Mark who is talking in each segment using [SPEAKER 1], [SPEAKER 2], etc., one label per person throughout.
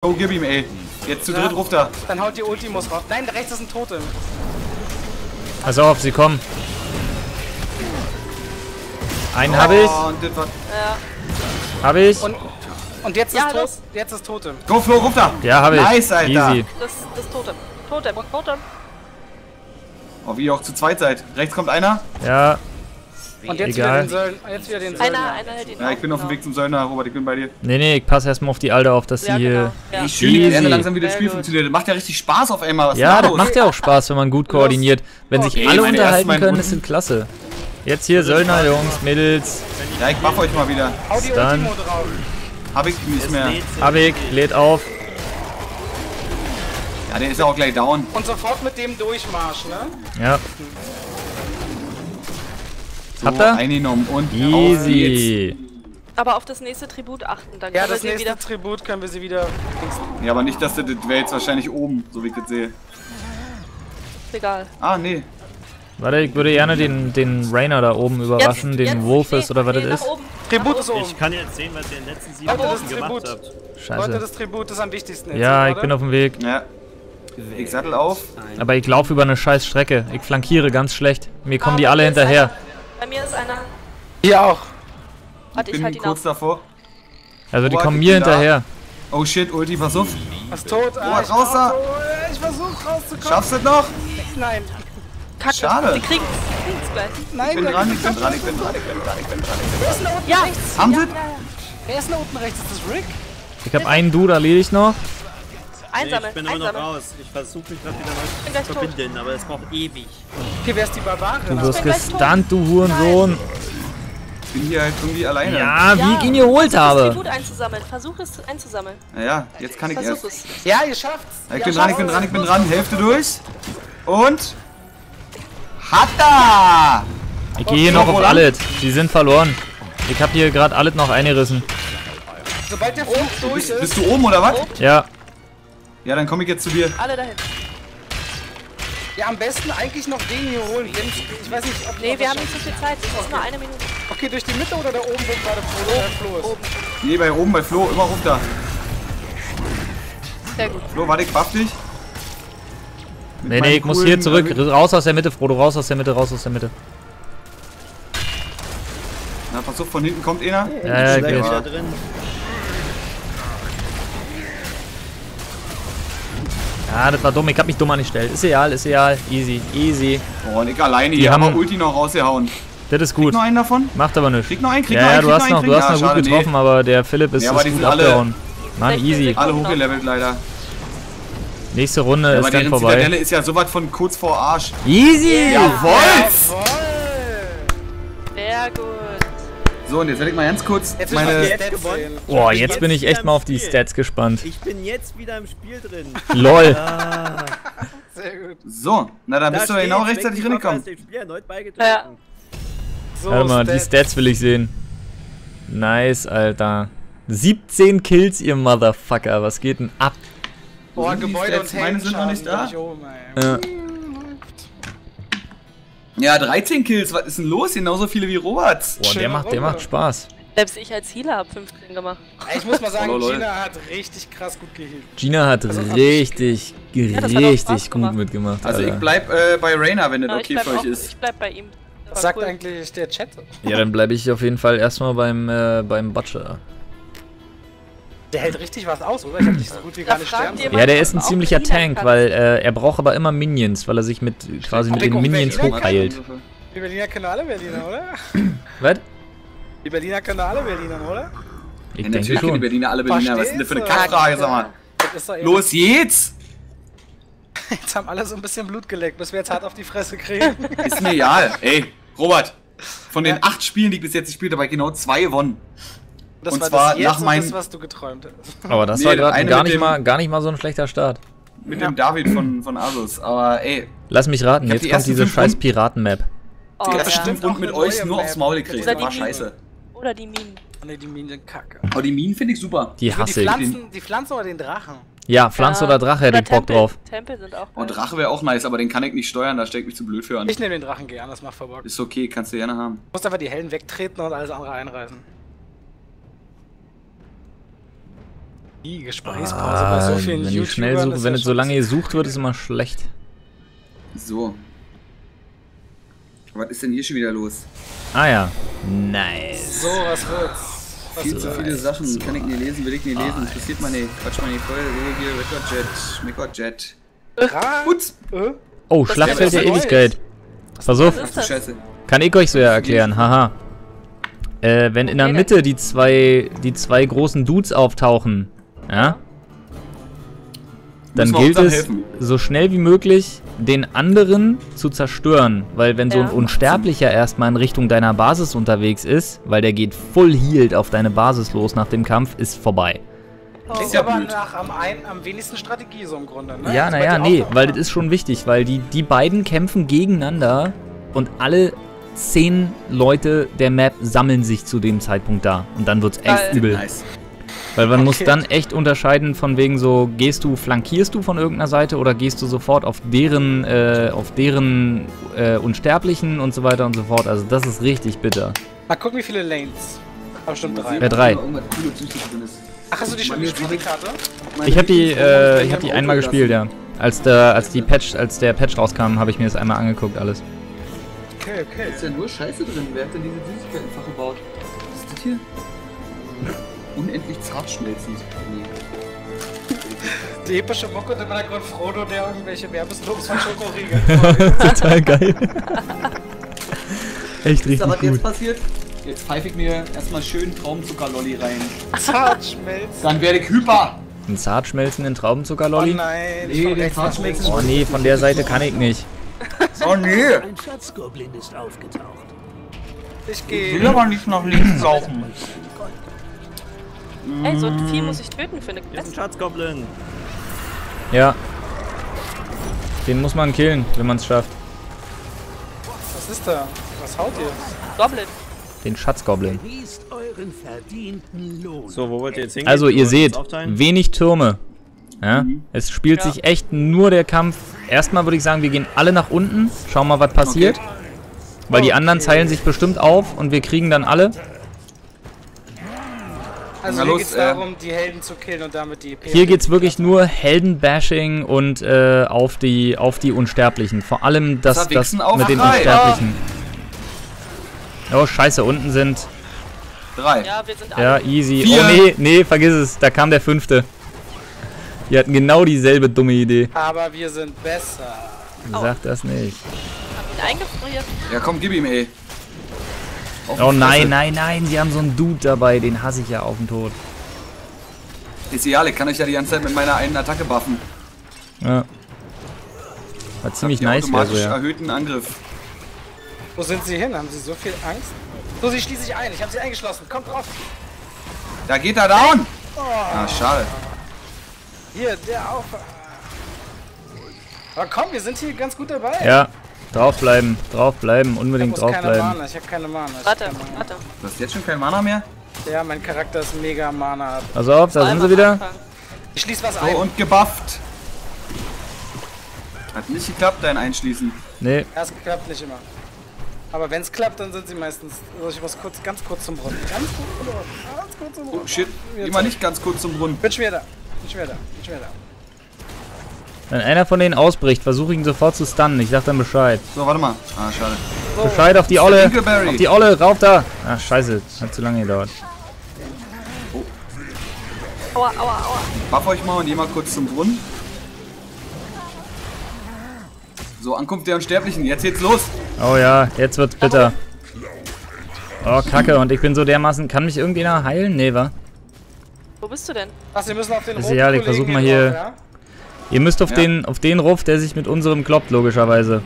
[SPEAKER 1] Go, gib ihm, ey. Jetzt zu dritt ruft er.
[SPEAKER 2] Dann haut die Ultimos raus. Nein, da rechts ist ein Totem.
[SPEAKER 3] Pass auf, sie kommen. Einen habe ich.
[SPEAKER 1] Und das war...
[SPEAKER 4] Ja.
[SPEAKER 3] Habe ich.
[SPEAKER 2] Und jetzt
[SPEAKER 4] Ja,
[SPEAKER 2] ist tot.
[SPEAKER 4] los.
[SPEAKER 2] Jetzt ist Totem.
[SPEAKER 1] Go, Flo, ruft er.
[SPEAKER 3] Ja, habe ich.
[SPEAKER 1] Nice, Alter.
[SPEAKER 3] Easy.
[SPEAKER 4] Das Totem. Totem.
[SPEAKER 1] Oh, wie ihr auch zu zweit seid. Rechts kommt einer.
[SPEAKER 3] Ja.
[SPEAKER 2] Und jetzt
[SPEAKER 3] Egal.
[SPEAKER 2] wieder den Söldner.
[SPEAKER 4] Einer hält ihn
[SPEAKER 1] Ja, ich bin auf dem Weg zum Söldner. Robert, ich bin bei dir.
[SPEAKER 3] Nee, ich passe erstmal auf die Alte auf, dass sie
[SPEAKER 4] Ja,
[SPEAKER 3] hier...
[SPEAKER 4] genau. Ja.
[SPEAKER 1] Schön,
[SPEAKER 3] Easy.
[SPEAKER 1] ich lerne langsam, wie das
[SPEAKER 4] Sehr
[SPEAKER 1] Spiel
[SPEAKER 4] gut.
[SPEAKER 1] funktioniert. Das macht ja richtig Spaß auf einmal. Was
[SPEAKER 3] Ja,
[SPEAKER 1] ist da
[SPEAKER 3] das
[SPEAKER 1] los?
[SPEAKER 3] macht ja auch Spaß, wenn man gut koordiniert. Wenn sich
[SPEAKER 1] Okay,
[SPEAKER 3] alle
[SPEAKER 1] meine
[SPEAKER 3] unterhalten
[SPEAKER 1] ersten
[SPEAKER 3] können,
[SPEAKER 1] Mal
[SPEAKER 3] ist das klasse. Jetzt hier Söldner, Jungs, Mädels.
[SPEAKER 1] Ja, ich buff euch mal wieder.
[SPEAKER 2] Hau die
[SPEAKER 3] Dann-
[SPEAKER 2] Ultimo drauf.
[SPEAKER 1] Hab ich nicht mehr.
[SPEAKER 3] Abig, lädt auf.
[SPEAKER 1] Ja, der ist ja auch gleich down.
[SPEAKER 2] Und sofort mit dem Durchmarsch, ne?
[SPEAKER 3] Ja.
[SPEAKER 1] So,
[SPEAKER 3] Habt ihr?
[SPEAKER 1] eingenommen und auf geht's.
[SPEAKER 3] Easy.
[SPEAKER 4] Aber auf das nächste Tribut achten, dann
[SPEAKER 2] Ja,
[SPEAKER 4] können wir
[SPEAKER 2] das
[SPEAKER 4] sie
[SPEAKER 2] nächste
[SPEAKER 4] wieder...
[SPEAKER 2] Tribut können wir sie wieder...
[SPEAKER 1] Ja, aber nicht, dass das wäre jetzt wahrscheinlich oben, so wie ich das sehe.
[SPEAKER 4] Egal.
[SPEAKER 1] Ah, nee.
[SPEAKER 3] Warte, ich würde gerne den Rainer da oben überraschen, den Wolfes oder was das
[SPEAKER 4] nach
[SPEAKER 3] ist.
[SPEAKER 4] oben.
[SPEAKER 2] Tribut ist oben.
[SPEAKER 5] Ich kann jetzt sehen, was ihr in den letzten 7
[SPEAKER 2] Leute, das
[SPEAKER 5] Minuten gemacht
[SPEAKER 2] Tribut.
[SPEAKER 5] habt.
[SPEAKER 2] Leute,
[SPEAKER 3] Scheiße.
[SPEAKER 2] das Tribut ist am wichtigsten.
[SPEAKER 3] Ja,
[SPEAKER 2] jetzt,
[SPEAKER 3] ich bin auf dem Weg.
[SPEAKER 1] Ja. Ich sattel auf.
[SPEAKER 3] Aber ich laufe über eine scheiß Strecke. Ich flankiere ganz schlecht. Mir kommen die alle hinterher.
[SPEAKER 4] Bei mir ist einer.
[SPEAKER 2] Hier auch.
[SPEAKER 4] Warte, ich
[SPEAKER 1] Bin
[SPEAKER 4] halt ihn
[SPEAKER 1] kurz
[SPEAKER 4] auf.
[SPEAKER 1] davor.
[SPEAKER 3] Also die
[SPEAKER 1] Boah,
[SPEAKER 3] kommen
[SPEAKER 1] ich
[SPEAKER 3] mir
[SPEAKER 1] bin da.
[SPEAKER 3] hinterher.
[SPEAKER 1] Oh shit, Ulti, pass auf.
[SPEAKER 2] Was tot?
[SPEAKER 1] Boah,
[SPEAKER 2] ich
[SPEAKER 1] raus da.
[SPEAKER 2] Ich versuch rauszukommen.
[SPEAKER 1] Schaffst du das noch?
[SPEAKER 2] Nein.
[SPEAKER 4] Kacke.
[SPEAKER 1] Schade.
[SPEAKER 4] Die kriegen's gleich.
[SPEAKER 2] Nein,
[SPEAKER 1] Ich bin
[SPEAKER 2] wer-
[SPEAKER 1] dran, ich bin dran, ich bin dran, ich bin dran, ich bin dran.
[SPEAKER 2] Wer ist denn da unten
[SPEAKER 4] Ja.
[SPEAKER 2] rechts?
[SPEAKER 1] Haben sie?
[SPEAKER 2] Wer ist denn da unten rechts? Ist das Rick?
[SPEAKER 3] Ich habe einen Dude erledigt noch.
[SPEAKER 4] Einsammeln.
[SPEAKER 5] Ich bin aber noch
[SPEAKER 4] Einsammeln.
[SPEAKER 5] raus. Ich versuche mich gerade wieder
[SPEAKER 4] bin
[SPEAKER 5] neu
[SPEAKER 4] gleich
[SPEAKER 5] zu verbinden, aber es braucht ewig.
[SPEAKER 2] Okay, wer ist die Barbarin?
[SPEAKER 3] Du wirst
[SPEAKER 4] bin gleich tot.
[SPEAKER 3] gestunt, du Hurensohn.
[SPEAKER 1] Ich bin hier halt irgendwie alleine.
[SPEAKER 3] Ja, wie ich ihn geholt
[SPEAKER 4] Das
[SPEAKER 3] habe.
[SPEAKER 4] Tribut einzusammeln. Versuch es einzusammeln.
[SPEAKER 1] Naja, jetzt kann ich
[SPEAKER 4] Versuch
[SPEAKER 1] erst.
[SPEAKER 4] es.
[SPEAKER 2] Ja, ihr schafft's.
[SPEAKER 1] Ja, ich bin dran, ich bin dran, ich bin dran. Hälfte durch. Und. Hatta!
[SPEAKER 3] Ich gehe hier noch auf alles. Die sind verloren. Ich habe hier gerade alles noch eingerissen.
[SPEAKER 2] Sobald der Flug durch ist.
[SPEAKER 1] Bist du oben oder was?
[SPEAKER 3] Ja,
[SPEAKER 1] Ja, dann komme ich jetzt zu dir.
[SPEAKER 4] Alle dahin.
[SPEAKER 2] Ja, am besten eigentlich noch den hier holen. Ich weiß nicht, ob
[SPEAKER 4] Nee,
[SPEAKER 2] ob
[SPEAKER 4] wir
[SPEAKER 2] das
[SPEAKER 4] haben nicht so viel Zeit. Es ist nur eine Minute.
[SPEAKER 2] Okay, durch die Mitte oder da oben, wo gerade Flo ist?
[SPEAKER 4] Oben.
[SPEAKER 1] Nee, bei oben bei Flo, immer runter.
[SPEAKER 4] Sehr gut.
[SPEAKER 1] Flo, warte, ich buff dich. Mit
[SPEAKER 3] nee,
[SPEAKER 1] meinem
[SPEAKER 3] ich muss
[SPEAKER 1] coolen-
[SPEAKER 3] hier zurück. Raus aus der Mitte, Frodo. Raus aus der Mitte, raus aus der Mitte.
[SPEAKER 1] Na, pass auf, von hinten kommt einer.
[SPEAKER 3] Ja,
[SPEAKER 5] Schläge
[SPEAKER 3] okay.
[SPEAKER 5] da drin.
[SPEAKER 3] Ja, das war dumm. Ich hab mich dumm angestellt. Ist egal, ist egal. Easy, easy.
[SPEAKER 1] Oh, und ich alleine
[SPEAKER 3] Die
[SPEAKER 1] hier,
[SPEAKER 3] haben-
[SPEAKER 1] aber Ulti noch rausgehauen.
[SPEAKER 3] Das ist
[SPEAKER 1] Krieg
[SPEAKER 3] gut.
[SPEAKER 1] noch einen davon?
[SPEAKER 3] Macht aber nichts.
[SPEAKER 1] Krieg noch einen, krieg
[SPEAKER 3] Ja,
[SPEAKER 1] noch
[SPEAKER 3] ja,
[SPEAKER 1] einen,
[SPEAKER 3] du
[SPEAKER 1] krieg
[SPEAKER 3] hast
[SPEAKER 1] noch
[SPEAKER 3] noch,
[SPEAKER 1] einen,
[SPEAKER 3] du hast
[SPEAKER 1] ja,
[SPEAKER 3] noch gut
[SPEAKER 1] schade,
[SPEAKER 3] getroffen, aber der Philipp ist,
[SPEAKER 1] Ja, aber
[SPEAKER 3] ist
[SPEAKER 1] die
[SPEAKER 3] gut
[SPEAKER 1] sind alle-
[SPEAKER 3] abgehauen. Mann,
[SPEAKER 4] 16
[SPEAKER 3] easy.
[SPEAKER 4] Sekunden.
[SPEAKER 1] Alle hochgelevelt leider.
[SPEAKER 3] Nächste Runde
[SPEAKER 1] Ja, aber
[SPEAKER 3] ist dann
[SPEAKER 1] deren
[SPEAKER 3] vorbei.
[SPEAKER 1] Zitadelle ist ja sowas von kurz vor Arsch.
[SPEAKER 3] Easy!
[SPEAKER 1] Jawohl!
[SPEAKER 4] Sehr gut.
[SPEAKER 1] So, und jetzt werde ich mal ganz kurz
[SPEAKER 2] Jetzt
[SPEAKER 1] meine...
[SPEAKER 2] meine
[SPEAKER 5] Jetzt gewonnen.
[SPEAKER 3] Boah, jetzt bin ich
[SPEAKER 5] wieder
[SPEAKER 3] echt
[SPEAKER 5] im
[SPEAKER 3] mal auf die
[SPEAKER 5] Spiel.
[SPEAKER 3] Stats gespannt.
[SPEAKER 5] Ich bin jetzt wieder im Spiel drin.
[SPEAKER 3] LOL.
[SPEAKER 2] Sehr gut.
[SPEAKER 1] So, na dann bist du ja genau rechtzeitig reingekommen.
[SPEAKER 5] Ich Spiel erneut beigetreten.
[SPEAKER 4] Ja.
[SPEAKER 2] So,
[SPEAKER 3] Warte mal, die Stats will ich sehen. Nice, Alter. 17 Kills, ihr Motherfucker. Was geht denn ab?
[SPEAKER 2] Boah,
[SPEAKER 1] Sind die
[SPEAKER 2] Gebäude
[SPEAKER 1] Stats?
[SPEAKER 2] und
[SPEAKER 1] Meine sind noch nicht da.
[SPEAKER 2] da.
[SPEAKER 1] Ja, 13 Kills, was ist denn los? Genauso viele wie Roberts.
[SPEAKER 3] Boah, der
[SPEAKER 2] Schöne
[SPEAKER 3] macht
[SPEAKER 2] Runde.
[SPEAKER 3] Spaß.
[SPEAKER 4] Selbst ich als Healer habe 15 gemacht.
[SPEAKER 2] Ich muss mal sagen,
[SPEAKER 1] Hallo, Leute.
[SPEAKER 2] Gina hat richtig krass gut geheilt.
[SPEAKER 3] Gina hat
[SPEAKER 2] Also,
[SPEAKER 3] richtig,
[SPEAKER 4] das hat auch Spaß
[SPEAKER 3] richtig gut
[SPEAKER 4] gemacht.
[SPEAKER 3] mitgemacht.
[SPEAKER 1] Also ich
[SPEAKER 3] Alter.
[SPEAKER 1] bleib bei Rainer, wenn das
[SPEAKER 4] Ja,
[SPEAKER 1] okay für euch ist.
[SPEAKER 4] ich bleib bei ihm. Das war
[SPEAKER 2] Sagt
[SPEAKER 4] cool.
[SPEAKER 2] eigentlich der Chat.
[SPEAKER 3] Ja, dann bleibe ich auf jeden Fall erstmal beim Butcher.
[SPEAKER 2] Der hält richtig was aus, oder? Ich hab nicht so gut wie
[SPEAKER 4] Da
[SPEAKER 2] gar nicht
[SPEAKER 4] fragt
[SPEAKER 2] sterben.
[SPEAKER 4] jemand,
[SPEAKER 3] Ja, der ist ein
[SPEAKER 4] ob du auch
[SPEAKER 3] ziemlicher
[SPEAKER 4] Healer
[SPEAKER 3] Tank,
[SPEAKER 4] kannst.
[SPEAKER 3] weil er braucht aber immer Minions, weil er sich quasi mit
[SPEAKER 2] Aber
[SPEAKER 3] den
[SPEAKER 2] guck,
[SPEAKER 3] Minions
[SPEAKER 2] Berliner
[SPEAKER 3] hochheilt.
[SPEAKER 2] Die Berliner können alle Berliner, oder?
[SPEAKER 3] Was?
[SPEAKER 2] Die Berliner können alle Berliner, oder?
[SPEAKER 3] Ich
[SPEAKER 1] Ja,
[SPEAKER 3] denke
[SPEAKER 1] natürlich kennen die
[SPEAKER 3] schon.
[SPEAKER 1] Berliner alle Berliner. Was ist denn das für eine
[SPEAKER 2] Verstehst du?
[SPEAKER 1] Kackfrage, sag mal.
[SPEAKER 2] Das ist doch eben-
[SPEAKER 1] Los geht's!
[SPEAKER 2] Jetzt haben alle so ein bisschen Blut geleckt, bis wir jetzt hart auf die Fresse kriegen.
[SPEAKER 1] Ist mir egal. Ey, Robert, von den 8 Spielen, die ich bis jetzt gespielt habe, habe ich genau 2 gewonnen.
[SPEAKER 2] Das
[SPEAKER 1] Und
[SPEAKER 2] war
[SPEAKER 1] zwar
[SPEAKER 2] das jetzt
[SPEAKER 1] nach
[SPEAKER 2] und
[SPEAKER 1] meinem-
[SPEAKER 2] das, was du geträumt hast.
[SPEAKER 3] Aber das
[SPEAKER 1] Nee,
[SPEAKER 3] war gerade
[SPEAKER 1] eine
[SPEAKER 3] gar
[SPEAKER 1] mit
[SPEAKER 3] nicht mal so ein schlechter Start.
[SPEAKER 1] Mit dem David von Asus. Aber ey,
[SPEAKER 3] Lass mich raten,
[SPEAKER 1] Ich hab
[SPEAKER 3] jetzt
[SPEAKER 1] die
[SPEAKER 3] kommt
[SPEAKER 1] ersten
[SPEAKER 3] diese
[SPEAKER 1] 5
[SPEAKER 3] scheiß
[SPEAKER 1] Runden-
[SPEAKER 3] Piraten-Map.
[SPEAKER 4] Oh,
[SPEAKER 1] die
[SPEAKER 4] ja.
[SPEAKER 1] ersten 5 Runden mit
[SPEAKER 2] eine
[SPEAKER 1] euch
[SPEAKER 2] neue
[SPEAKER 1] nur
[SPEAKER 2] Map.
[SPEAKER 1] aufs Maul gekriegt.
[SPEAKER 4] Oder
[SPEAKER 1] Das war
[SPEAKER 4] die
[SPEAKER 1] scheiße.
[SPEAKER 4] Oder die Minen.
[SPEAKER 2] Ne, die Minen sind kacke.
[SPEAKER 1] Aber die Minen finde ich super.
[SPEAKER 3] Die hasse ich.
[SPEAKER 2] Die Pflanzen oder den Drachen?
[SPEAKER 3] Ja, Pflanze oder Drache hätte ich Bock
[SPEAKER 4] Tempel.
[SPEAKER 3] drauf.
[SPEAKER 4] Tempel sind auch
[SPEAKER 1] Und
[SPEAKER 4] geil.
[SPEAKER 1] Drache wäre auch nice, aber den kann ich nicht steuern, da steckt mich zu blöd für an.
[SPEAKER 2] Ich nehme den Drachen gern, das macht voll Bock. Du
[SPEAKER 1] Ist okay, kannst du gerne haben.
[SPEAKER 2] musst einfach die Hellen wegtreten und alles andere einreißen. Die Gesprächspause bei so vielen
[SPEAKER 3] wenn die schnell
[SPEAKER 2] YouTubern
[SPEAKER 3] sucht,
[SPEAKER 2] ist
[SPEAKER 3] wenn
[SPEAKER 2] ja
[SPEAKER 3] es so
[SPEAKER 2] schon
[SPEAKER 3] lange gesucht wird, ist immer schlecht.
[SPEAKER 1] So. Was ist denn hier schon wieder los?
[SPEAKER 3] Ah ja. Nice.
[SPEAKER 2] So, was wird's? Was
[SPEAKER 1] Viel zu
[SPEAKER 2] wird's?
[SPEAKER 1] viele Sachen. Kann ich nicht lesen, will ich nicht lesen. Interessiert man nicht. Quatsch mal nicht voll. So, hier, Recordjet. Putz.
[SPEAKER 3] Oh, Schlachtfeld der
[SPEAKER 2] was Neues.
[SPEAKER 3] Ewigkeit. Pass auf,
[SPEAKER 4] Was
[SPEAKER 1] Ach
[SPEAKER 4] ist
[SPEAKER 1] du
[SPEAKER 4] das?
[SPEAKER 1] Scheiße.
[SPEAKER 3] kann ich euch so ja erklären, haha. Wenn in der
[SPEAKER 4] Okay,
[SPEAKER 3] Mitte die zwei großen Dudes auftauchen, ja, dann
[SPEAKER 1] Müssen wir uns
[SPEAKER 3] gilt
[SPEAKER 1] dann
[SPEAKER 3] es,
[SPEAKER 1] helfen.
[SPEAKER 3] so schnell wie möglich den anderen zu zerstören. Weil wenn so ein
[SPEAKER 4] Ja.
[SPEAKER 3] Unsterblicher erstmal in Richtung deiner Basis unterwegs ist, weil der geht full healed auf deine Basis los nach dem Kampf, ist vorbei.
[SPEAKER 2] Klingt
[SPEAKER 1] ja
[SPEAKER 2] aber
[SPEAKER 1] blöd.
[SPEAKER 2] nach am wenigsten Strategie so im Grunde, ne?
[SPEAKER 3] Ja,
[SPEAKER 2] Also
[SPEAKER 3] naja,
[SPEAKER 2] bei dir
[SPEAKER 3] nee,
[SPEAKER 2] auch
[SPEAKER 3] weil
[SPEAKER 2] noch.
[SPEAKER 3] das ist schon wichtig, weil die beiden kämpfen gegeneinander und alle 10 Leute der Map sammeln sich zu dem Zeitpunkt da. Und dann wird's echt
[SPEAKER 4] Geil.
[SPEAKER 3] übel.
[SPEAKER 1] Nice.
[SPEAKER 3] Weil man muss
[SPEAKER 2] Okay.
[SPEAKER 3] dann echt unterscheiden von wegen so, flankierst du von irgendeiner Seite oder gehst du sofort auf deren Unsterblichen und so weiter und so fort. Also das ist richtig bitter.
[SPEAKER 2] Mal gucken, wie viele Lanes. Aber bestimmt 3.
[SPEAKER 3] Ja, 3.
[SPEAKER 1] Irgendwas Cooles drin ist.
[SPEAKER 2] Ach, hast du die schon
[SPEAKER 1] Mann, jetzt
[SPEAKER 2] gespielt, die
[SPEAKER 1] hab
[SPEAKER 2] Karte?
[SPEAKER 3] Ich habe die,
[SPEAKER 1] Meine
[SPEAKER 3] ich hab die
[SPEAKER 1] Auto
[SPEAKER 3] einmal
[SPEAKER 1] gelassen.
[SPEAKER 3] gespielt, ja. Als der Patch rauskam, habe ich mir das einmal angeguckt, alles.
[SPEAKER 2] Okay, okay.
[SPEAKER 1] Ist ja nur Scheiße drin. Wer hat denn diese Süßigkeitenfach gebaut? Was ist das hier? Unendlich zart schmelzend. Nee.
[SPEAKER 2] Die epische Mucke und im Hintergrund Frodo, der irgendwelche Werbeslogos von Schokoriegel.
[SPEAKER 3] Total geil. Echt
[SPEAKER 1] Ist da was
[SPEAKER 3] richtig
[SPEAKER 1] jetzt
[SPEAKER 3] gut.
[SPEAKER 1] passiert? Jetzt pfeife ich mir erstmal schön Traumzuckerlolli rein.
[SPEAKER 2] Zart schmelzen.
[SPEAKER 1] Dann werde ich hyper.
[SPEAKER 3] Ein zart schmelzenden
[SPEAKER 2] Oh
[SPEAKER 3] Traubenzuckerlolli?
[SPEAKER 2] nein, ich
[SPEAKER 1] Nee,
[SPEAKER 2] von
[SPEAKER 1] den
[SPEAKER 2] rechts nach links.
[SPEAKER 1] Zartschmelzen.
[SPEAKER 3] Oh nee, von der Seite kann ich nicht.
[SPEAKER 1] Oh nee.
[SPEAKER 5] Ein Schatzgoblin ist aufgetaucht.
[SPEAKER 2] Ich
[SPEAKER 1] Ich will
[SPEAKER 2] gehe.
[SPEAKER 1] aber nicht nach links laufen.
[SPEAKER 4] Ey, so ein Vieh muss ich töten für eine
[SPEAKER 5] Hier ist ein
[SPEAKER 4] Quest.
[SPEAKER 5] Schatzgoblin.
[SPEAKER 3] Ja. Den muss man killen, wenn man es schafft.
[SPEAKER 2] Was ist da? Was haut ihr?
[SPEAKER 4] Goblin.
[SPEAKER 3] Den Schatzgoblin.
[SPEAKER 5] Genießt euren verdienten Lohn.
[SPEAKER 6] So, wo wollt ihr jetzt hingehen?
[SPEAKER 3] Also
[SPEAKER 6] Wir
[SPEAKER 3] ihr
[SPEAKER 6] wollen uns
[SPEAKER 3] seht,
[SPEAKER 6] aufteilen?
[SPEAKER 3] wenig Türme. Ja? Es spielt
[SPEAKER 4] Ja.
[SPEAKER 3] sich echt nur der Kampf. Erstmal würde ich sagen, wir gehen alle nach unten, schauen mal, was passiert.
[SPEAKER 1] Okay.
[SPEAKER 3] Weil die anderen teilen sich bestimmt auf und wir kriegen dann alle.
[SPEAKER 2] Also
[SPEAKER 1] Na
[SPEAKER 2] hier
[SPEAKER 1] los,
[SPEAKER 2] geht's darum, die Helden zu killen und damit die
[SPEAKER 3] Hier geht's wirklich nur Heldenbashing und auf die Unsterblichen. Vor allem das
[SPEAKER 1] Wichsen auf
[SPEAKER 3] mit den
[SPEAKER 1] drei.
[SPEAKER 3] Unsterblichen. Oh, scheiße, unten sind...
[SPEAKER 1] 3.
[SPEAKER 4] Ja, wir sind
[SPEAKER 3] Ja,
[SPEAKER 4] alle.
[SPEAKER 3] easy.
[SPEAKER 1] 4.
[SPEAKER 3] Oh nee, vergiss es. Da kam der 5. Die hatten genau dieselbe dumme Idee.
[SPEAKER 2] Aber wir sind besser.
[SPEAKER 3] Sag das nicht.
[SPEAKER 4] Hab ihn eingefriert.
[SPEAKER 1] Ja komm, gib ihm ey. Auf die
[SPEAKER 3] Oh nein,
[SPEAKER 1] Fresse.
[SPEAKER 3] nein, nein, sie haben so einen Dude dabei, den hasse ich ja auf den Tod.
[SPEAKER 1] Ist egal, ich kann euch ja die ganze Zeit mit meiner einen Attacke buffen.
[SPEAKER 3] Ja. War ziemlich
[SPEAKER 1] Habt ihr
[SPEAKER 3] nice,
[SPEAKER 1] automatisch
[SPEAKER 3] also, ja.
[SPEAKER 1] erhöhten Angriff.
[SPEAKER 2] Wo sind sie hin? Haben sie so viel Angst? So, sie schließe ich ein. Ich habe sie eingeschlossen. Kommt drauf.
[SPEAKER 1] Da geht er down! Ah, schade.
[SPEAKER 2] Hier, der auch. Aber komm, wir sind hier ganz gut dabei.
[SPEAKER 3] Ja, draufbleiben,
[SPEAKER 2] Ich
[SPEAKER 3] unbedingt
[SPEAKER 2] muss keine
[SPEAKER 3] draufbleiben.
[SPEAKER 2] Mana. Ich habe keine Mana. Ich hab
[SPEAKER 4] Warte,
[SPEAKER 2] keine Mana.
[SPEAKER 4] warte.
[SPEAKER 1] Du hast jetzt schon kein Mana mehr?
[SPEAKER 2] Ja, mein Charakter ist mega Mana.
[SPEAKER 3] Pass auf, da sind
[SPEAKER 4] Einmal
[SPEAKER 3] sie wieder.
[SPEAKER 4] anfangen.
[SPEAKER 2] Ich schließe was
[SPEAKER 1] So,
[SPEAKER 2] ein.
[SPEAKER 1] und gebufft. Hat nicht geklappt, dein Einschließen.
[SPEAKER 3] Nee,
[SPEAKER 2] Das klappt nicht immer. Aber wenn es klappt, dann sind sie meistens. Also ich muss ganz kurz zum Brunnen. Ganz kurz zum Brunnen.
[SPEAKER 1] Oh shit,
[SPEAKER 2] Jetzt
[SPEAKER 1] geh mal nicht ganz kurz zum Brunnen.
[SPEAKER 2] Bin schwer da. Bin schwer da.
[SPEAKER 3] wenn einer von denen ausbricht, versuche ich ihn sofort zu stunnen. Ich sag dann Bescheid.
[SPEAKER 1] So, warte mal. Ah, schade.
[SPEAKER 3] Bescheid auf die Olle.
[SPEAKER 1] Dingleberry.
[SPEAKER 3] Auf die Olle, rauf da. Ach, scheiße, hat zu lange gedauert.
[SPEAKER 4] Aua, aua, aua.
[SPEAKER 1] Buff euch mal und geh mal kurz zum Brunnen. So, Ankunft der Unsterblichen. Jetzt geht's los.
[SPEAKER 3] Oh ja, jetzt wird's bitter. Oh, Kacke, und ich bin so dermaßen... Kann mich irgendjemand heilen? Nee, wa?
[SPEAKER 4] Wo bist du denn?
[SPEAKER 2] Ach, wir müssen auf den
[SPEAKER 3] Ist
[SPEAKER 2] roten
[SPEAKER 3] egal, ich
[SPEAKER 2] Kollegen
[SPEAKER 3] versuch mal
[SPEAKER 2] hier
[SPEAKER 3] hier-
[SPEAKER 2] drauf, ja?
[SPEAKER 3] Ihr müsst auf,
[SPEAKER 1] Ja.
[SPEAKER 3] auf den Ruf, der sich mit unserem kloppt, logischerweise.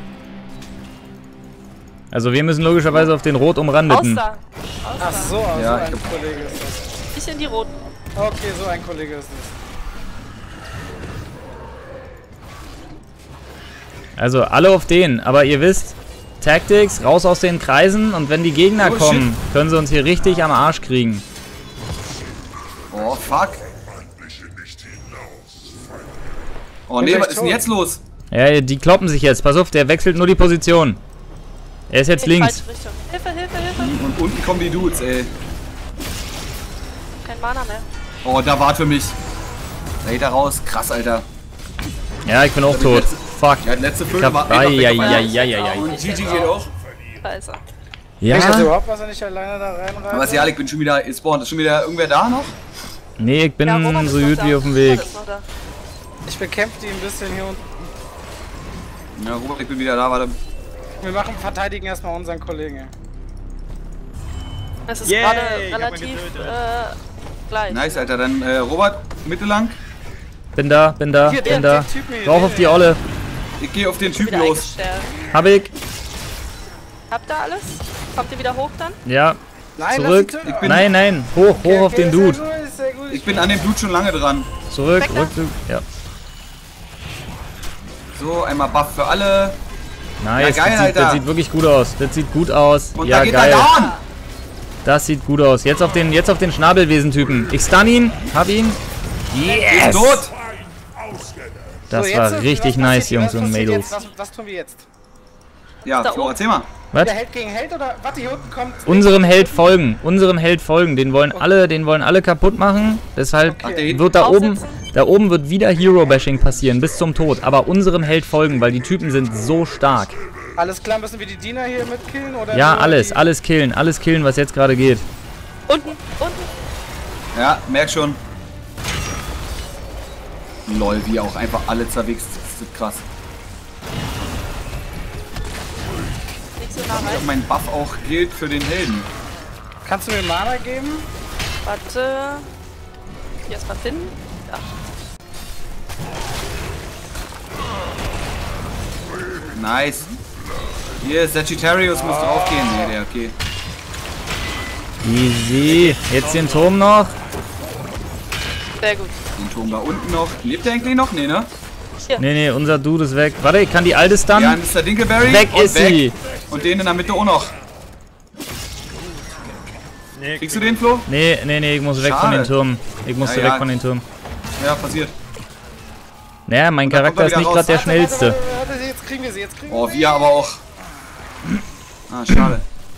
[SPEAKER 3] Also wir müssen logischerweise auf den rot umrandeten.
[SPEAKER 4] Außer.
[SPEAKER 2] Ach so,
[SPEAKER 1] Ja,
[SPEAKER 2] so
[SPEAKER 1] ich
[SPEAKER 2] ein
[SPEAKER 1] glaub-
[SPEAKER 2] Kollege ist das.
[SPEAKER 4] Nicht in die roten.
[SPEAKER 2] Okay, so ein Kollege ist das.
[SPEAKER 3] Also alle auf den, aber ihr wisst, Tactics, raus aus den Kreisen und wenn die Gegner
[SPEAKER 1] Oh,
[SPEAKER 3] kommen, können sie uns hier richtig am Arsch kriegen.
[SPEAKER 1] Oh, fuck. Oh
[SPEAKER 2] Bin
[SPEAKER 1] nee,
[SPEAKER 2] gleich
[SPEAKER 1] was ist denn
[SPEAKER 2] tot.
[SPEAKER 1] jetzt los?
[SPEAKER 3] Ja, die kloppen sich jetzt, pass auf, der wechselt nur die Position. Er ist jetzt
[SPEAKER 4] Nee,
[SPEAKER 3] links.
[SPEAKER 4] falsche Richtung. Hilfe, Hilfe, Hilfe.
[SPEAKER 1] Und unten kommen die Dudes, ey.
[SPEAKER 4] Kein Mana mehr.
[SPEAKER 1] Oh, da wart für mich. Raider raus. Krass, Alter.
[SPEAKER 3] Ja, ich bin auch tot. Fuck.
[SPEAKER 1] Ja, die letzte
[SPEAKER 3] Ich
[SPEAKER 1] Vögel
[SPEAKER 3] hab...
[SPEAKER 1] war einfach weggefallen.
[SPEAKER 3] Eieieiei.
[SPEAKER 1] Und Gigi geht auch.
[SPEAKER 4] Scheiße.
[SPEAKER 2] Ich weiß
[SPEAKER 3] Ja?
[SPEAKER 2] überhaupt, was er nicht alleine da reinreißt.
[SPEAKER 1] Aber ja, ich bin schon wieder gespawnt. Ist schon wieder irgendwer da noch?
[SPEAKER 3] Nee, ich bin
[SPEAKER 4] Ja, Roman ist
[SPEAKER 3] so
[SPEAKER 4] noch
[SPEAKER 3] gut
[SPEAKER 4] da.
[SPEAKER 3] wie auf dem Weg.
[SPEAKER 4] Roman ist noch da.
[SPEAKER 2] Ich bekämpfe die ein bisschen hier unten.
[SPEAKER 1] Ja, Robert, ich bin wieder da, warte.
[SPEAKER 2] Wir verteidigen erstmal unseren Kollegen.
[SPEAKER 4] Es ist
[SPEAKER 6] Yay,
[SPEAKER 4] gerade
[SPEAKER 6] ich hab ihn
[SPEAKER 4] relativ
[SPEAKER 6] getötet.
[SPEAKER 4] gleich.
[SPEAKER 1] Nice, Alter. Dann Robert, Mitte lang.
[SPEAKER 3] Bin da, bin da,
[SPEAKER 2] Hier,
[SPEAKER 3] bin da.
[SPEAKER 2] Typen hier.
[SPEAKER 3] Drauf auf die Olle.
[SPEAKER 1] Ich gehe auf den Typ
[SPEAKER 4] Wieder
[SPEAKER 1] los.
[SPEAKER 4] eingestellt.
[SPEAKER 3] Hab ich.
[SPEAKER 4] Habt ihr alles? Kommt ihr wieder hoch dann?
[SPEAKER 3] Ja,
[SPEAKER 2] Nein,
[SPEAKER 3] zurück.
[SPEAKER 2] lass ihn töten.
[SPEAKER 1] bin-
[SPEAKER 3] Nein, nein. Hoch, hoch auf den Dude.
[SPEAKER 2] Sehr gut, sehr gut.
[SPEAKER 1] Ich bin an dem Blut schon lange dran.
[SPEAKER 3] Zurück,
[SPEAKER 4] Weg da.
[SPEAKER 3] Rückzug. Ja.
[SPEAKER 1] So, einmal Buff für alle.
[SPEAKER 3] Nice,
[SPEAKER 1] Ja, geil,
[SPEAKER 3] das
[SPEAKER 1] Alter.
[SPEAKER 3] sieht wirklich gut aus. Das sieht gut aus.
[SPEAKER 1] Und
[SPEAKER 3] Ja,
[SPEAKER 1] da geht
[SPEAKER 3] geil.
[SPEAKER 1] er down.
[SPEAKER 3] Das sieht gut aus. Jetzt auf den Schnabelwesen-Typen. Ich stun ihn. Hab ihn.
[SPEAKER 1] Ist
[SPEAKER 3] Yes!
[SPEAKER 1] tot.
[SPEAKER 3] Das
[SPEAKER 2] So, jetzt,
[SPEAKER 3] war
[SPEAKER 2] was
[SPEAKER 3] richtig
[SPEAKER 2] passiert-
[SPEAKER 3] nice, Jungs
[SPEAKER 2] was
[SPEAKER 3] und
[SPEAKER 2] passiert
[SPEAKER 3] Mädels.
[SPEAKER 2] jetzt? Was tun wir jetzt?
[SPEAKER 1] Ja,
[SPEAKER 4] Da
[SPEAKER 1] Flora,
[SPEAKER 4] oben.
[SPEAKER 1] erzähl mal.
[SPEAKER 3] Was?
[SPEAKER 2] Der Held gegen Held oder? Warte, hier unten kommt.
[SPEAKER 3] Unserem Held folgen. Unserem Held folgen. Den wollen alle kaputt machen. Deshalb
[SPEAKER 1] Ach, der
[SPEAKER 3] wird da oben wird wieder Hero-Bashing passieren. Bis zum Tod. Aber unserem Held folgen, weil die Typen sind so stark.
[SPEAKER 2] Alles klar, müssen wir die Diener hier mitkillen? Oder
[SPEAKER 3] Ja,
[SPEAKER 2] nur
[SPEAKER 3] alles
[SPEAKER 2] die-
[SPEAKER 3] killen, was jetzt gerade geht.
[SPEAKER 4] Unten.
[SPEAKER 1] Ja, merk schon. Lol, wie auch einfach alle zerwichst. Das ist krass.
[SPEAKER 4] Nicht so nah
[SPEAKER 1] Ob
[SPEAKER 4] rein.
[SPEAKER 1] mein Buff auch gilt für den Helden.
[SPEAKER 2] Kannst du mir Mana geben?
[SPEAKER 4] Warte. Hier erstmal finden. Ja.
[SPEAKER 1] Nice. Hier, Sagittarius muss draufgehen. Nee, der okay.
[SPEAKER 3] Easy. Jetzt den Turm noch.
[SPEAKER 4] Sehr gut.
[SPEAKER 1] Den Turm da unten noch. Lebt der eigentlich noch? Nee, ne?
[SPEAKER 3] Nee, unser Dude ist weg. Warte, ich kann die alte stunnen.
[SPEAKER 1] Ja, Mr. Dinkelberry.
[SPEAKER 3] Weg
[SPEAKER 1] und
[SPEAKER 3] ist sie.
[SPEAKER 1] Und den in der Mitte auch noch.
[SPEAKER 6] Nee,
[SPEAKER 1] Kriegst du den, Flo?
[SPEAKER 3] Nee, ich muss weg von
[SPEAKER 1] Schade.
[SPEAKER 3] den Turmen. Ich muss
[SPEAKER 1] Ja,
[SPEAKER 3] weg
[SPEAKER 1] ja.
[SPEAKER 3] von den Turmen.
[SPEAKER 1] Ja, passiert.
[SPEAKER 3] Naja, mein
[SPEAKER 1] da kommt
[SPEAKER 3] Charakter
[SPEAKER 1] er
[SPEAKER 3] ist
[SPEAKER 1] wieder
[SPEAKER 3] nicht
[SPEAKER 1] raus.
[SPEAKER 3] gerade der
[SPEAKER 2] Warte,
[SPEAKER 3] schnellste.
[SPEAKER 2] warte, jetzt kriegen wir sie, jetzt kriegen
[SPEAKER 1] Oh,
[SPEAKER 2] wir
[SPEAKER 1] wir aber auch. Ah, schade.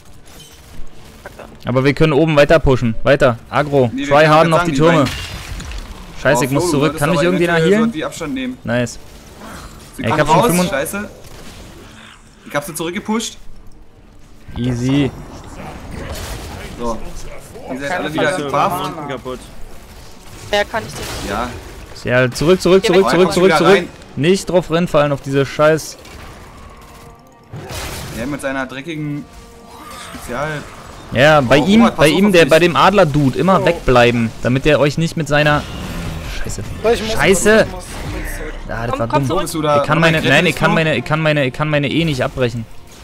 [SPEAKER 3] Aber wir können oben weiter pushen. Weiter. Agro.
[SPEAKER 1] Nee, wir
[SPEAKER 3] Try
[SPEAKER 1] können
[SPEAKER 3] harden
[SPEAKER 1] jetzt
[SPEAKER 3] auf die
[SPEAKER 1] sagen,
[SPEAKER 3] Türme.
[SPEAKER 1] die
[SPEAKER 3] Scheiße, ich
[SPEAKER 1] Oh,
[SPEAKER 3] muss
[SPEAKER 1] Flo, du
[SPEAKER 3] zurück.
[SPEAKER 1] solltest
[SPEAKER 3] Kann mich
[SPEAKER 1] aber
[SPEAKER 3] irgendwie nach
[SPEAKER 1] eventuell
[SPEAKER 3] healen?
[SPEAKER 1] irgendwie Abstand nehmen.
[SPEAKER 3] Nice.
[SPEAKER 1] Sie
[SPEAKER 3] Ja, ich
[SPEAKER 1] kann
[SPEAKER 3] hab schon
[SPEAKER 1] raus.
[SPEAKER 3] 25
[SPEAKER 1] Scheiße. Ich hab sie zurückgepusht.
[SPEAKER 3] Easy.
[SPEAKER 1] So. Ihr seid
[SPEAKER 2] keine
[SPEAKER 1] alle wieder
[SPEAKER 2] Fall
[SPEAKER 1] im
[SPEAKER 2] so.
[SPEAKER 1] Buff.
[SPEAKER 6] unten kaputt.
[SPEAKER 4] Mehr kann ich nicht.
[SPEAKER 1] Ja.
[SPEAKER 3] Ja, zurück.
[SPEAKER 4] Geh weg.
[SPEAKER 1] Komm wieder rein.
[SPEAKER 3] Nicht drauf reinfallen auf diese Scheiß.
[SPEAKER 1] Der mit seiner dreckigen Spezial.
[SPEAKER 3] Ja, bei
[SPEAKER 1] Oh,
[SPEAKER 3] ihm,
[SPEAKER 1] Robert, pass
[SPEAKER 3] bei
[SPEAKER 1] auf
[SPEAKER 3] ihm,
[SPEAKER 1] auf
[SPEAKER 3] der
[SPEAKER 1] dich.
[SPEAKER 3] bei dem Adler-Dude immer wegbleiben, damit der euch nicht mit seiner Scheiße.
[SPEAKER 2] So, ich muss
[SPEAKER 3] Scheiße.
[SPEAKER 2] ich muss zurück.
[SPEAKER 3] Ah, das
[SPEAKER 4] Komm,
[SPEAKER 3] war
[SPEAKER 4] komm
[SPEAKER 3] dumm.
[SPEAKER 4] zurück.
[SPEAKER 1] Bist du da?
[SPEAKER 3] Ich kann meine, nein, ich kann meine E nicht abbrechen.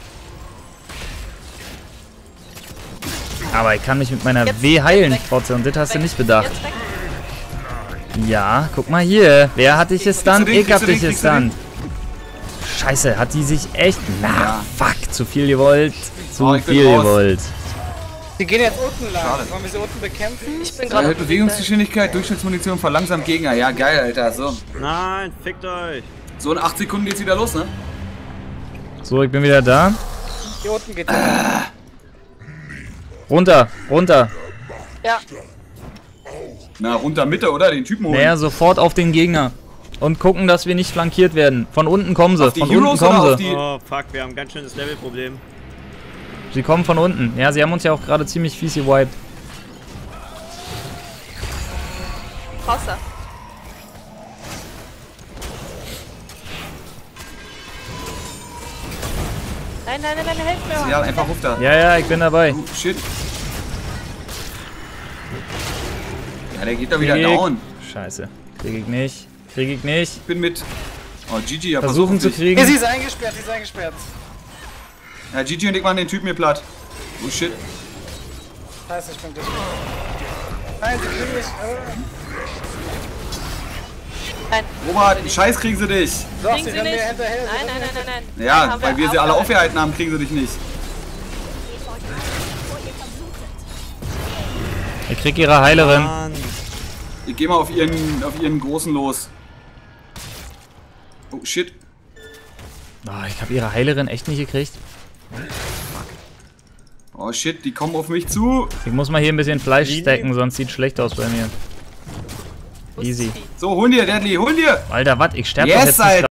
[SPEAKER 3] Aber ich kann mich mit meiner
[SPEAKER 4] Jetzt,
[SPEAKER 3] W heilen,
[SPEAKER 4] jetzt weg.
[SPEAKER 3] Fotze, und das hast du nicht bedacht.
[SPEAKER 4] Jetzt weg.
[SPEAKER 3] Ja, guck mal hier. Wer hat dich gestunt?
[SPEAKER 1] den?
[SPEAKER 3] Ich hab
[SPEAKER 1] Kriegst du
[SPEAKER 3] dich
[SPEAKER 1] den? Kriegst du
[SPEAKER 3] gestunt. Scheiße, hat die sich echt... Na,
[SPEAKER 1] Ja.
[SPEAKER 3] fuck, zu viel gewollt. Zu
[SPEAKER 1] Oh, ich bin
[SPEAKER 3] viel
[SPEAKER 1] raus.
[SPEAKER 3] gewollt.
[SPEAKER 2] Die gehen jetzt unten lang.
[SPEAKER 1] Schade.
[SPEAKER 2] Wollen wir sie unten bekämpfen?
[SPEAKER 4] Ich bin gerade.
[SPEAKER 1] Erhöht Bewegungsgeschwindigkeit, Durchschnittsmunition verlangsamt Gegner. Ja, geil, Alter. So.
[SPEAKER 6] Nein, fickt euch.
[SPEAKER 1] So in 8 Sekunden geht's wieder los, ne?
[SPEAKER 3] So, ich bin wieder da.
[SPEAKER 2] Hier unten geht's.
[SPEAKER 3] Runter.
[SPEAKER 4] Ja.
[SPEAKER 1] Na, runter Mitte, oder? Den Typen holen.
[SPEAKER 3] Naja, sofort auf den Gegner. Und gucken, dass wir nicht flankiert werden. Von unten kommen sie.
[SPEAKER 1] Auf die
[SPEAKER 3] Von unten
[SPEAKER 1] Heroes oder
[SPEAKER 3] kommen
[SPEAKER 1] auf
[SPEAKER 3] sie.
[SPEAKER 1] die...
[SPEAKER 6] Oh, fuck, wir haben ein ganz schönes Levelproblem.
[SPEAKER 3] Sie kommen von unten. Ja, sie haben uns ja auch gerade ziemlich fies gewiped.
[SPEAKER 4] Raus da. Nein, helft mir.
[SPEAKER 1] Ja, einfach ruf da.
[SPEAKER 3] Ja, ich bin dabei.
[SPEAKER 1] Oh, shit. Ja, der geht da wieder
[SPEAKER 3] Krieg.
[SPEAKER 1] down.
[SPEAKER 3] Scheiße. Krieg ich nicht. Ich
[SPEAKER 1] Ich bin mit... Oh, Gigi, ja,
[SPEAKER 3] Versuchen zu
[SPEAKER 1] dich.
[SPEAKER 3] kriegen.
[SPEAKER 2] Hier, sie ist eingesperrt, sie ist eingesperrt.
[SPEAKER 1] Ja, Gigi und ich machen den Typen hier platt. Oh, shit.
[SPEAKER 2] Scheiße, ich bin gleich. Nein, sie kriegen mich.
[SPEAKER 4] Nein,
[SPEAKER 1] Robert, einen Scheiß kriegen sie dich.
[SPEAKER 2] Doch,
[SPEAKER 4] kriegen
[SPEAKER 2] sie
[SPEAKER 4] sie
[SPEAKER 2] rennen
[SPEAKER 4] nicht.
[SPEAKER 2] mir hinterher. sie
[SPEAKER 4] Nein,
[SPEAKER 2] rennen mir
[SPEAKER 4] nein.
[SPEAKER 1] Ja,
[SPEAKER 4] Haben
[SPEAKER 1] weil wir sie alle
[SPEAKER 4] aufgehalten.
[SPEAKER 1] aufgehalten haben, kriegen sie dich nicht.
[SPEAKER 3] Ich krieg ihre Heilerin.
[SPEAKER 6] Mann.
[SPEAKER 1] Ich geh mal auf ihren Großen los. Oh, shit.
[SPEAKER 3] Oh, ich habe ihre Heilerin echt nicht gekriegt.
[SPEAKER 1] Oh, shit, die kommen auf mich zu.
[SPEAKER 3] Ich muss mal hier ein bisschen Fleisch stacken, sonst sieht schlecht aus bei mir.
[SPEAKER 4] Wo ist
[SPEAKER 3] Easy.
[SPEAKER 4] das Vieh?
[SPEAKER 1] So, hol dir, Deadly, hol dir!
[SPEAKER 3] Alter, was? Ich sterbe
[SPEAKER 1] Yes,
[SPEAKER 3] doch jetzt nicht.
[SPEAKER 1] Alter.